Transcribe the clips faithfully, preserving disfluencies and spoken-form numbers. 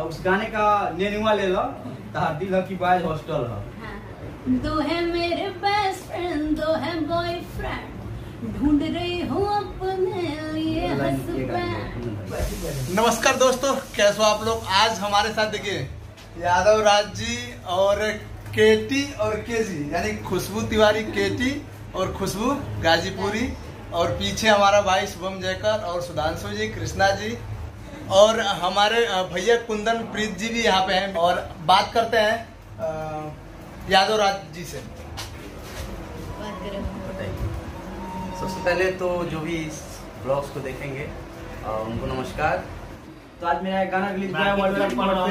और उस गाने का नेनुआ ले लो, तार दिल की बाज हॉस्टल है। दो है मेरे बेस्ट फ्रेंड, दो है बॉयफ्रेंड, ढूंढ रही हूँ अपने लिए हस्बैंड। नमस्कार दोस्तों, कैसे हो आप लोग। आज हमारे साथ देखिए यादव राज जी और केटी और केजी यानी खुशबू तिवारी केटी और खुशबू गाजीपुरी, और पीछे हमारा भाई शुभम जयकर और सुधांशु जी, कृष्णा जी और हमारे भैया कुंदन प्रीत जी भी यहाँ पे हैं। और बात करते हैं यादव राज जी से। सबसे पहले तो जो भी इस ब्लॉग्स को देखेंगे उनको नमस्कार। तो आज मेरा गाना रिलीज हुआ है वर्ल्ड कप पढ़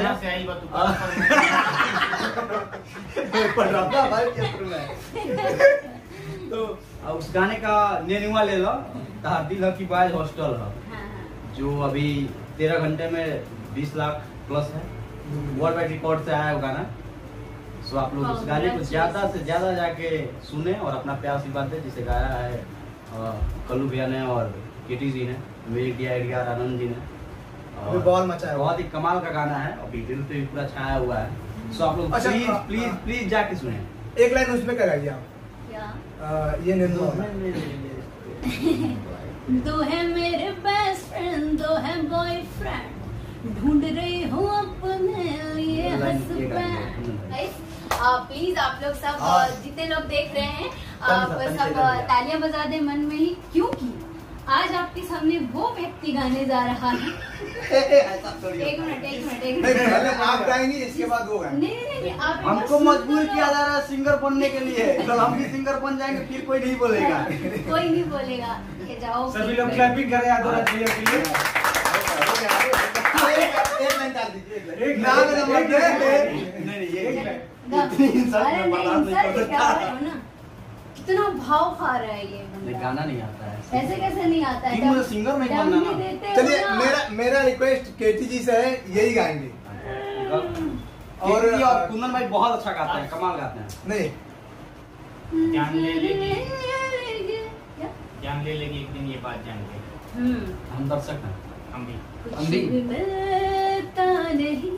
रहा भाई क्या तो उस गाने का नेनुआ ले लो, तार दिल की बाज हॉस्टल है, जो अभी तेरह घंटे में बीस लाख प्लस है, वर्ल्ड वाइड रिकॉर्ड से आया है वो गाना। सो आप लोग उस गाने को ज्यादा से ज्यादा जाके सुने और अपना प्यार आशीर्वाद दे, जिसे गाया है कल्लू भैया ने और केटी जी ने, म्यूजिक दिया एडीआर आनंद जी ने। बॉल मचा है, बहुत ही कमाल का गाना है, अभी दिल पे भी पूरा छाया हुआ है। सो आप लोग प्लीज प्लीज प्लीज जाके सुने। एक लाइन उसमें कराइए आप। ये नेनुआ दो है मेरे बेस्ट फ्रेंड, दो है बॉयफ्रेंड, ढूंढ रही हूँ अपने लिए हस्बैंड। प्लीज आप लोग सब जितने लोग देख रहे हैं आप सब तालियां बजा दे मन में ही, क्योंकि आज आपके सामने वो व्यक्ति गाने जा रहा है। एक मिनट एक मिनट एक मिनट आप गाएंगे, इसके बाद वो गाएंगे। नहीं नहीं नहीं, आप हमको मजबूर किया जा रहा है सिंगर बनने के लिए। कल हम भी सिंगर बन जाएंगे, फिर कोई नहीं बोलेगा। कोई नहीं बोलेगा कि जाओ। सभी लोग क्लैपिंग करें यादव राज भैया के लिए। एक लाइन डाल दीजिए, एक लाइन नहीं नहीं ये अरे नहीं इंसान क्या हो ना, कितना भाव खा रहा है ये बंदा। गाना नहीं आता है ऐसे कैसे नहीं आता है, मुझे सिंगर नहीं बनना ना। चलिए मेरा मेरा रिक्वेस्ट केटी जी से है, यही गाएंगे। और कुंदन भाई बहुत अच्छा गाते हैं, कमाल गाते हैं। नहीं जान ले लेगी, जान ले लेगी एक दिन ये बात जान के। हम दर्शक हैं, हम भी कुछ भी मिलता नहीं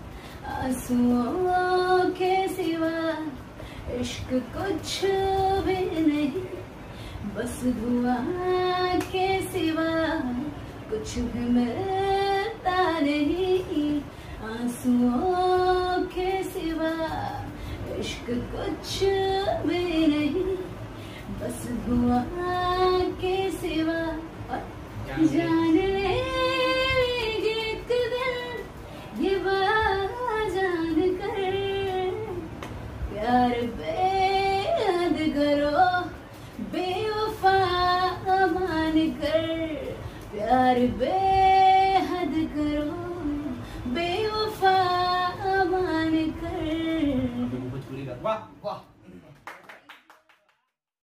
आंसुओं के सिवा, इश्क कुछ भी नहीं बस धुआं के सिवा, कुछ भी मिलता नहीं आंसुओं के सिवा, इश्क कुछ भी नहीं बस धुआं के सिवा। जान लेगी एक दिन ये बात जान कर, प्यार बेहद करो बेवफा मान कर, प्यार बेहद करो बेवफा मान कर। वाह वाह।